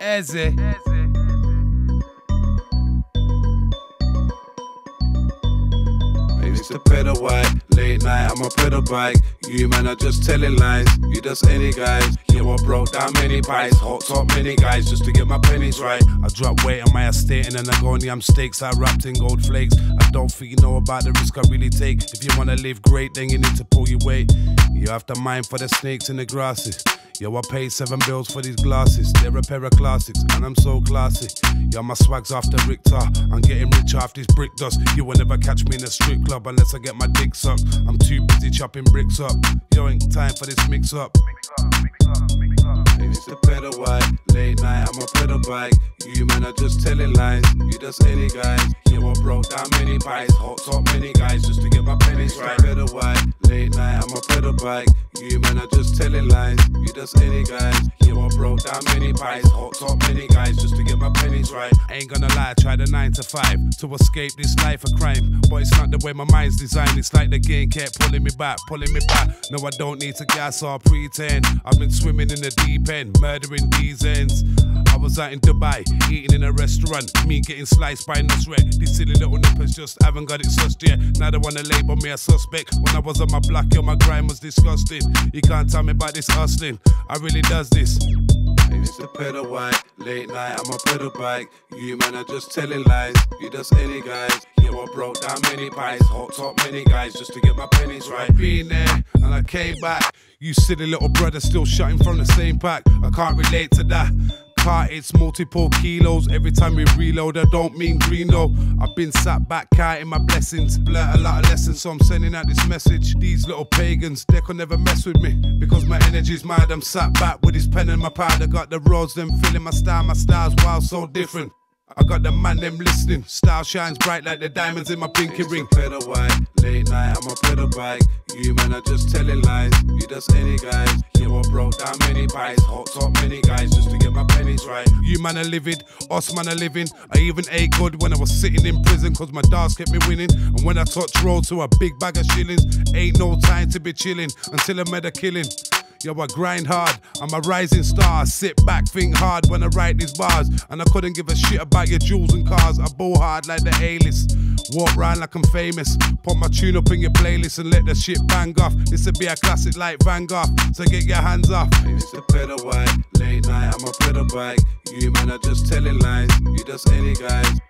Eze. Used to pedal white, late night on my pedal bike. You man are just telling lies, you just any guys. You I broke down many pies, hot top many guys just to get my pennies right. I drop weight on my estate and then I go on yam steaks I wrapped in gold flakes. I don't think you know about the risk I really take. If you wanna live great, then you need to pull your weight. You have to mind for the snakes in the grasses. Yo, I paid 7 bills for these glasses. They're a pair of classics, and I'm so classy. Yo, my swag's after Richter. I'm getting rich off this brick dust. You will never catch me in a strip club unless I get my dick sucked. I'm too busy chopping bricks up. Yo, ain't time for this mix up. Used to pedal white, late night on my pedal bike. You man are just telling lies, you just any guys. You I broke down many pies, hot top many guys just to get my pennies right. Pedal white, late night on my pedal bike. You man are just telling lies, you just any guys. You I broke down many pies, hot top many guys just to get my pennies right. Ain't gonna lie, I tried a 9 to 5 to escape this life of crime. But it's not the way my mind's designed. It's like the game kept pulling me back, pulling me back. No, I don't need to gas or pretend. I've been swimming in the deep end, murdering these ends. I was out in Dubai, eating in a restaurant, me getting sliced by Nusret. These silly little nippers just haven't got it sussed yet. Now they wanna label me a suspect. When I was on my block, yo, my grime was disgusting. You can't tell me about this hustling, I really does this. Used to pedal white, late night on my pedal bike. You man are just telling lies, you just any guys. You I broke down many pies, hot top many guys just to get my pennies right. Been there and I came back. You silly little brother still shutting from the same pack. I can't relate to that. Car, it's multiple kilos. Every time we reload, I don't mean green though. I've been sat back counting my blessings, blurt a lot of lessons, so I'm sending out this message. These little pagans, they could never mess with me because my energy's mad. I'm sat back with his pen and my powder. Got the roads, them feeling my style's wild, so different. I got the man them listening. Style shines bright like the diamonds in my pinky ring. Pedal white, late night on my pedal bike. You man are just telling lies, you just any guys. You I broke down many pies, hot top many guys just to get my pennies right. You man are livid, us man are living. I even ate good when I was sitting in prison cause my dogs kept me winning. And when I touch road to a big bag of shillings, ain't no time to be chilling until I made a killing. Yo, I grind hard, I'm a rising star. Sit back, think hard when I write these bars. And I couldn't give a shit about your jewels and cars. I ball hard like the A-list, walk round like I'm famous. Put my tune up in your playlist and let the shit bang off. This'll be a classic like Van Gogh, so get your hands off. Used to pedal white, late night on my pedal bike. You man are just telling lies, you just any guys.